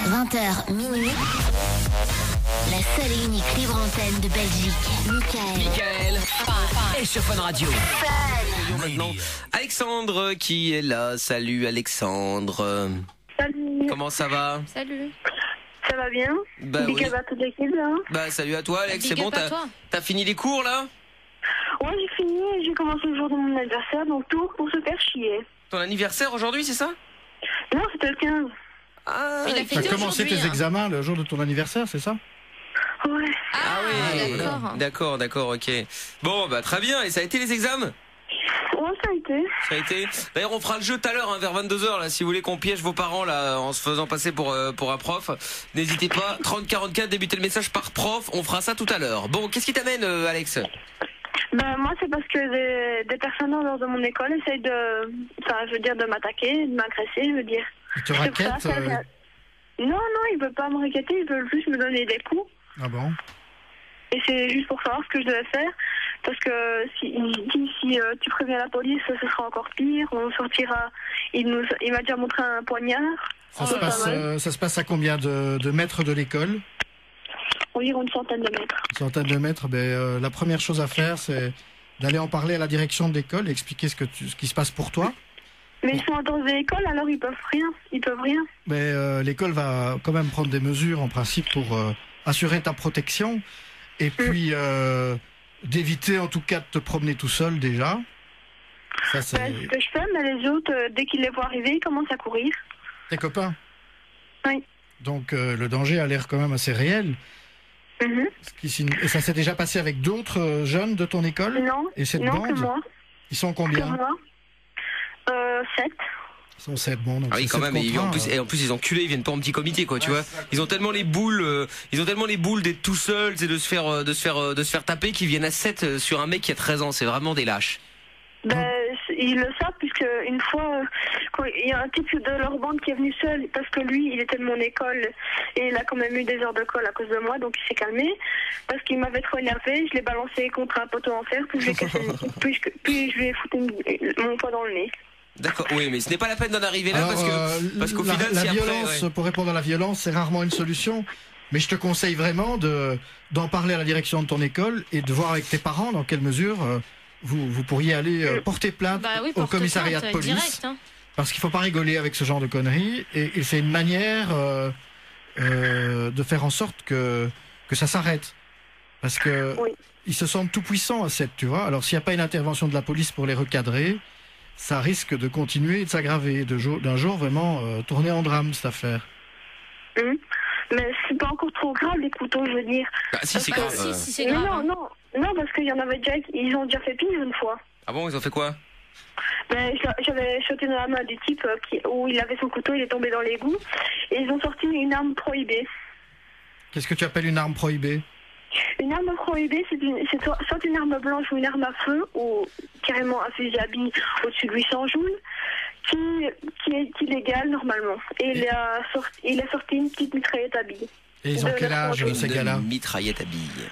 20h minuit, la seule et unique libre antenne de Belgique. Michael et sur Fun Radio. Maintenant, Alexandre qui est là. Salut Alexandre. Salut. Comment ça va? Salut. Ça va bien? Bah Big up à toute l'équipe, là. Bah salut à toi Alex, c'est Big bon, up à toi. t'as fini les cours là? Ouais, j'ai fini et j'ai commencé le jour de mon anniversaire, donc tout pour se faire chier. Ton anniversaire aujourd'hui, c'est ça? Non, c'était le 15. Ah, Il a Tu as fêté commencé aujourd'hui, tes hein. examens le jour de ton anniversaire, c'est ça? Ouais. oui, d'accord. d'accord, ok. Bon, bah très bien, et ça a été les examens? Ouais, ça a été. Ça a été. D'ailleurs, on fera le jeu tout à l'heure, hein, vers 22h, là, si vous voulez qu'on piège vos parents, là, en se faisant passer pour un prof. N'hésitez pas, 3044, débutez le message par prof, on fera ça tout à l'heure. Bon, qu'est-ce qui t'amène, Alex? Ben, moi, c'est parce que des personnes en dehors de mon école essayent de m'attaquer, de m'agresser, je veux dire. Ils te C'est pour ça, raquettent Non, ils veulent pas me raqueter, ils veulent juste me donner des coups. Ah bon? Et c'est juste pour savoir ce que je devais faire. Parce que si tu préviens la police, ce sera encore pire. On sortira. Il m'a déjà montré un poignard. Ça se passe à combien de mètres de l'école? Environ une centaine de mètres. Une centaine de mètres. La première chose à faire, c'est d'aller en parler à la direction de l'école et expliquer ce qui se passe pour toi. Mais ils sont dans l'école, alors ils peuvent rien. Ils peuvent rien. Mais l'école va quand même prendre des mesures en principe pour assurer ta protection et puis d'éviter en tout cas de te promener tout seul déjà. Ça, c'est... Ben, ce que je fais, mais les autres, dès qu'ils les voient arriver, ils commencent à courir. Tes copains? Oui. Donc le danger a l'air quand même assez réel. Mhm. Et ça s'est déjà passé avec d'autres jeunes de ton école? Non. Et cette Non, bande? que moi. Ils sont Que combien? moi. 7. Ils sont 7, bon. Donc Ah oui, c'est quand 7 même. Et contre en plus, les enculés, ils viennent pas en petit comité, quoi, tu vois. Ils ont tellement les boules, d'être tout seuls, c'est de se faire taper, qu'ils viennent à 7 sur un mec qui a 13 ans. C'est vraiment des lâches. Ben, ils le savent, puisque une fois, il y a un type de leur bande qui est venu seul, parce que lui, il était de mon école, et il a quand même eu des heures de colle à cause de moi, donc il s'est calmé, parce qu'il m'avait trop énervé, je l'ai balancé contre un poteau en fer, puis puis je lui ai foutu mon poing dans le nez. D'accord. Oui, mais ce n'est pas la peine d'en arriver là. Alors, parce qu'au final, la si violence, après, ouais. pour répondre à la violence, c'est rarement une solution. Mais je te conseille vraiment d'en parler à la direction de ton école et de voir avec tes parents dans quelle mesure vous pourriez aller porter plainte au commissariat de police. Direct, hein. Parce qu'il ne faut pas rigoler avec ce genre de conneries. Et c'est une manière de faire en sorte que ça s'arrête. Parce que ils se sentent tout puissants à 7, tu vois. Alors s'il n'y a pas une intervention de la police pour les recadrer, ça risque de continuer et de s'aggraver, d'un jour vraiment tourner en drame cette affaire. Mais c'est pas encore trop grave les couteaux, je veux dire. Bah, si, c'est grave. Si, c'est grave. Non, parce qu'il y en avait déjà, ils ont déjà fait pire une fois. Ah bon, ils ont fait quoi? Ben, j'avais sauté dans la main du type où il avait son couteau, il est tombé dans l'égout, et ils ont sorti une arme prohibée. Qu'est-ce que tu appelles une arme prohibée? Une arme prohibée, c'est soit une arme blanche ou une arme à feu, ou carrément un fusil à billes au-dessus de 800 joules, qui est illégale normalement. Et il a sorti une petite mitraillette à billes. Et ils ont quel âge, ces gars-là? Une mitraillette à billes.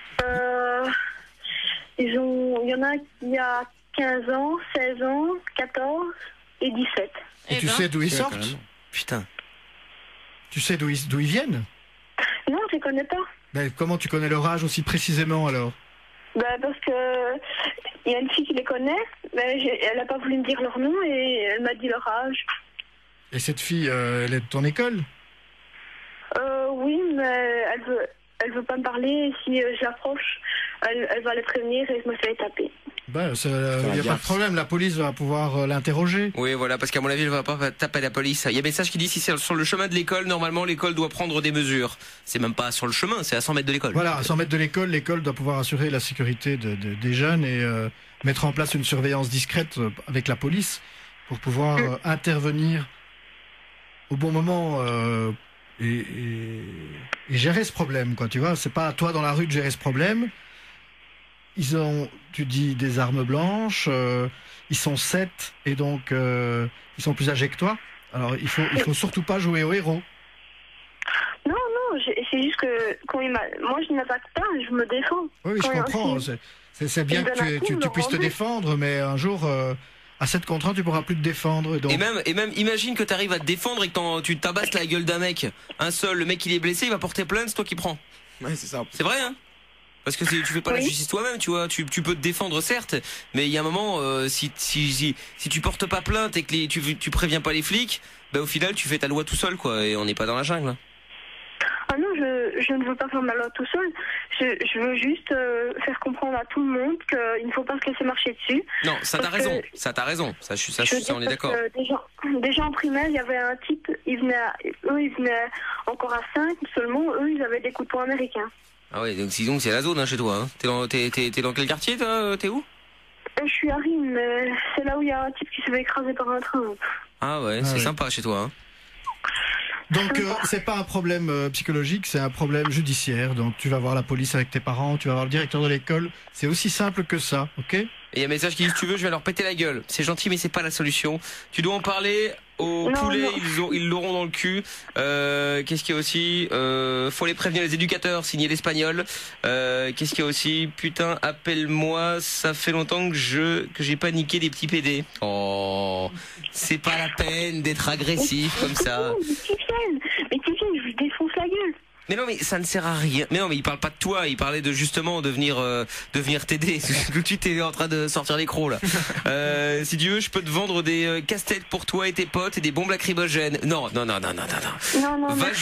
Il y en a qui a 15 ans, 16 ans, 14 et 17. Et tu sais d'où ils sortent? Putain. Tu sais d'où ils viennent? Non, je ne connais pas. Ben, comment tu connais leur âge aussi précisément alors? Ben, parce que il y a une fille qui les connaît, mais elle n'a pas voulu me dire leur nom et elle m'a dit leur âge. Et cette fille, elle est de ton école? Oui, mais elle veut pas me parler. Et si je l'approche, elle va les prévenir et je me fais taper. Ben, il n'y a pas de problème, la police va pouvoir l'interroger. Oui, voilà, parce qu'à mon avis, elle va pas taper la police. Il y a un message qui dit si c'est sur le chemin de l'école, normalement, l'école doit prendre des mesures. C'est même pas sur le chemin, c'est à 100 mètres de l'école. Voilà, à 100 mètres de l'école doit pouvoir assurer la sécurité des jeunes et mettre en place une surveillance discrète avec la police pour pouvoir intervenir au bon moment et gérer ce problème, quoi, tu vois. C'est pas à toi dans la rue de gérer ce problème. Ils ont, tu dis, des armes blanches, ils sont 7 et donc ils sont plus âgés que toi. Alors il faut surtout pas jouer au héros. Non, c'est juste que quand moi je n'attaque pas, je me défends. Oui, je comprends. C'est bien que tu puisses te défendre, mais un jour, à 7 contre 1, tu pourras plus te défendre. Donc... Et même, imagine que t'arrives à te défendre et que tu tabasses la gueule d'un mec. Un seul, le mec il est blessé, il va porter plainte, c'est toi qui prends. Ouais, c'est ça. C'est vrai, hein? Parce que tu fais pas la justice toi-même, tu vois. Tu peux te défendre, certes, mais il y a un moment, si tu portes pas plainte et que tu préviens pas les flics, bah au final tu fais ta loi tout seul, quoi, et on n'est pas dans la jungle. Ah non, je ne veux pas faire ma loi tout seul. Je veux juste faire comprendre à tout le monde qu'il ne faut pas se laisser marcher dessus. Non, ça t'as raison. Ça t'as raison. Ça on est d'accord. Déjà en primaire, il y avait un type, ils venaient encore à 5 seulement. Eux, ils avaient des coups de poing américains. Ah ouais, donc sinon c'est la zone, hein, chez toi. Hein. T'es dans quel quartier, toi? T'es où? Je suis à Rime, mais c'est là où il y a un type qui se fait écraser par un train. Ah ouais, c'est sympa chez toi. Hein. Donc c'est pas un problème psychologique, c'est un problème judiciaire. Donc tu vas voir la police avec tes parents, tu vas voir le directeur de l'école. C'est aussi simple que ça, ok? Et il y a un message qui dit, si tu veux, je vais leur péter la gueule. C'est gentil, mais c'est pas la solution. Tu dois en parler aux poulets, ils l'auront dans le cul. Qu'est-ce qu'il y a aussi? Faut les prévenir, les éducateurs, signer l'espagnol. Qu'est-ce qu'il y a aussi? Putain, appelle-moi, ça fait longtemps que j'ai pas niqué des petits PD. Oh, c'est pas la peine d'être agressif comme ça. Mais Tiffen, je lui défonce la gueule. Mais non, mais ça ne sert à rien. Mais non, mais il parle pas de toi, il parlait de justement de venir t'aider. Tout de suite, t'es en train de sortir les crocs là. Si tu veux, je peux te vendre des casse-têtes pour toi et tes potes et des bombes lacrymogènes. Non. Va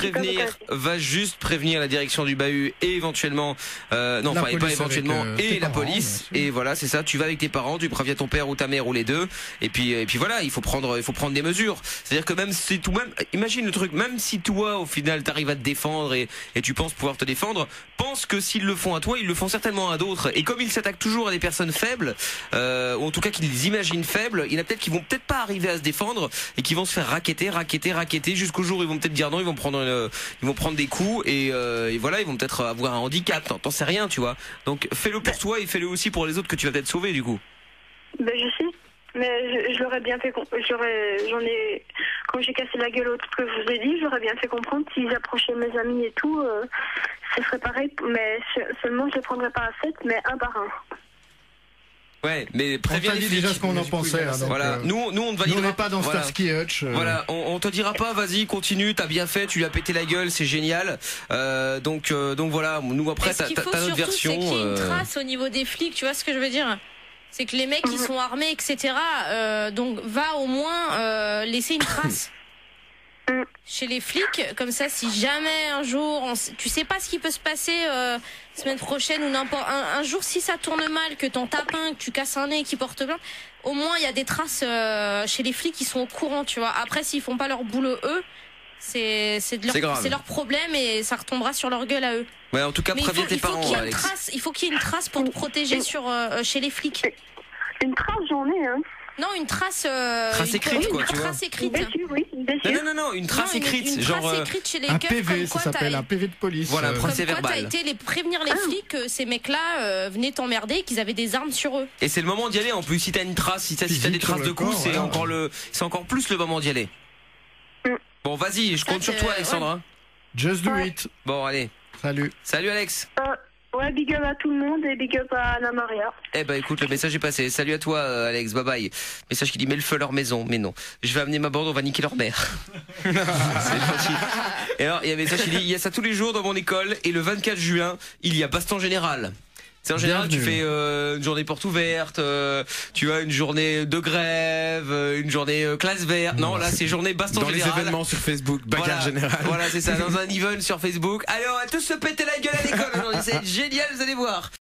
juste prévenir la direction du bahut et éventuellement, pas éventuellement, et la police. Et voilà, c'est ça. Tu vas avec tes parents, tu préviens ton père ou ta mère ou les deux. Et puis voilà, il faut prendre des mesures. C'est-à-dire que même si imagine le truc, même si toi au final t'arrives à te défendre et tu penses pouvoir te défendre, pense que s'ils le font à toi, ils le font certainement à d'autres. Et comme ils s'attaquent toujours à des personnes faibles, ou en tout cas qu'ils imaginent faibles, il y en a peut-être qui vont peut-être pas arriver à se défendre et qui vont se faire racketter jusqu'au jour où ils vont peut-être dire non, ils vont prendre des coups et voilà, ils vont peut-être avoir un handicap. T'en sais rien, tu vois. Donc fais-le pour toi et fais-le aussi pour les autres que tu vas peut-être sauver du coup. Ben je sais. Mais je l'aurais bien fait quand j'ai cassé la gueule autre que je vous ai dit, j'aurais bien fait comprendre s'ils approchaient mes amis et tout, ce serait pareil, mais seulement je les prendrais pas à 7, mais un par un. Ouais, mais préviens les flics. Déjà ce qu'on en pensait. Hein, donc, voilà, nous on ne validera pas. On n'est pas dans Starsky Hutch. Voilà, on te dira pas, vas-y, continue, t'as bien fait, tu lui as pété la gueule, c'est génial. Donc voilà, nous après t'as notre version. C'est qu'il y ait une trace au niveau des flics, tu vois ce que je veux dire? C'est que les mecs qui sont armés, etc. Donc va au moins laisser une trace chez les flics, comme ça, si jamais un jour, tu sais pas ce qui peut se passer semaine prochaine ou n'importe un jour, si ça tourne mal, que t'en tapes un, que tu casses un nez, qui porte plainte, au moins il y a des traces chez les flics qui sont au courant, tu vois. Après, s'ils font pas leur boulot eux, c'est leur problème et ça retombera sur leur gueule à eux. Ouais, en tout cas, préviens tes parents, Alex. Il faut qu'il y ait une trace pour te protéger chez les flics. Une trace, j'en ai, hein. Non, une trace. Trace écrite, quoi, tu vois. Une trace écrite. Non, une trace écrite. Une genre. trace écrite chez les un keufs, PV, ça s'appelle un PV de police. Voilà, procès verbal. T'as été prévenir les flics que ces mecs-là venaient t'emmerder, qu'ils avaient des armes sur eux. Et c'est le moment d'y aller. En plus, si t'as une trace, si t'as des traces de coups, c'est encore plus le moment d'y aller. Bon, vas-y, je compte sur toi, Alexandra. Ouais. Just do it. Bon, allez. Salut, Alex. Ouais, big up à tout le monde et big up à Anna Maria. Eh ben écoute, le message est passé. Salut à toi, Alex, bye bye. Message qui dit mets le feu à leur maison, mais non. Je vais amener ma bande, on va niquer leur mère. C'est gentil. Et alors, il y a un message qui dit il y a ça tous les jours dans mon école et le 24 juin, il y a baston général. C'est en général, tu fais une journée porte ouverte, tu as une journée de grève, une journée classe verte. Non, là c'est journée baston général. Dans les événements sur Facebook, bagarre générale. Voilà, c'est ça, dans un event sur Facebook. Allez, on va tous se péter la gueule à l'école. C'est génial, vous allez voir.